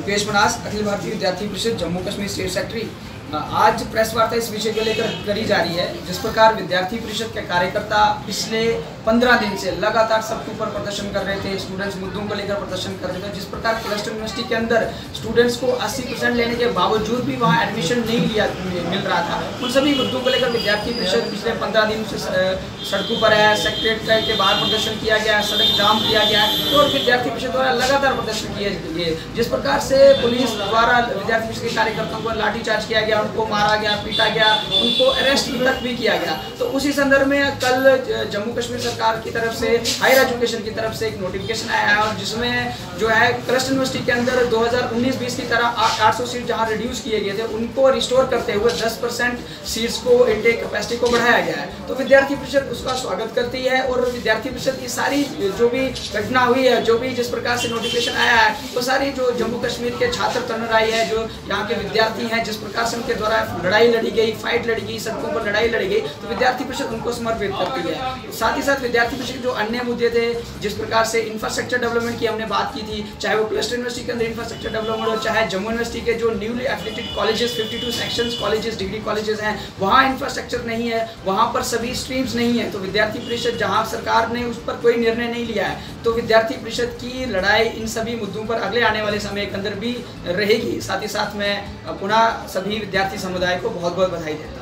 मुकेश मनास, अखिल Bharatiya Vidyarthi Parishad Jammu Kashmir state secretary. आज press वार्ता इस विषय को लेकर करी जा रही है जिस प्रकार विद्यार्थी परिषद के कार्यकर्ता पिछले 15 दिन से लगातार सबके ऊपर प्रदर्शन कर रहे थे, स्टूडेंट्स मुद्दों को लेकर प्रदर्शन कर रहे थे। जिस प्रकार क्लस्टर यूनिवर्सिटी के अंदर स्टूडेंट्स को 80% लेने के बावजूद भी वहाँ एडमिशन नहीं मिल रहा था, उन सभी मुद्दों को लेकर विद्यार्थी परिषद पिछले 15 दिन से सड़कों पर है। सेक्रेटरी के बाहर प्रदर्शन किया गया, सड़क जाम किया गया और विद्यार्थी परिषद द्वारा लगातार प्रदर्शन किए गए। जिस प्रकार से पुलिस द्वारा विद्यार्थी परिषद के कार्यकर्ताओं को लाठीचार्ज किया गया, उनको मारा गया, पीटा गया, उनको अरेस्ट तक भी किया गया। तो उसी संदर्भ में कल जम्मू कश्मीर सरकार की तरफ से हायर एजुकेशन की तरफ से एक नोटिफिकेशन आया है और जिसमें जो है क्लस्टर यूनिवर्सिटी के अंदर 2019-20 की तरह 800 सीट जहां रिड्यूस किए गए थे उनको रिस्टोर करते हुए 10% सीट्स को इनटेक कैपेसिटी को बढ़ाया गया है। तो विद्यार्थी परिषद उसका स्वागत करती है और विद्यार्थी परिषद की सारी जो भी घटना हुई है, जो भी जिस प्रकार से नोटिफिकेशन आया है, वो सारी जो जम्मू कश्मीर के छात्र तरुणाई है, जो यहाँ के विद्यार्थी हैं, जिस प्रकार से उनके द्वारा लड़ाई लड़ी गई, फाइट लड़ी गई, सड़कों पर लड़ाई लड़ी गई, तो विद्यार्थी परिषद उनको समर्पित करती है। साथ ही साथ विद्यार्थी परिषद के जो अन्य मुद्दे थे, जिस प्रकार से इंफ्रास्ट्रक्चर डेवलपमेंट की हमने बात की थी, चाहे वो क्लस्टर यूनिवर्सिटी के अंदर इंफ्रास्ट्रक्चर डेवलपमेंट हो, चाहे जम्मू यूनिवर्सिटी के जो newly affiliated colleges 52 sections colleges, degree colleges हैं, वहाँ इंफ्रास्ट्रक्चर नहीं है, वहाँ पर सभी स्ट्रीम्स नहीं है। तो विद्यार्थी परिषद जहाँ सरकार ने उस पर कोई निर्णय नहीं लिया है, तो विद्यार्थी परिषद की लड़ाई इन सभी मुद्दों पर अगले आने वाले समय के अंदर भी रहेगी। साथ ही साथ मैं पुनः सभी विद्यार्थी समुदाय को बहुत बहुत बधाई देता हूँ।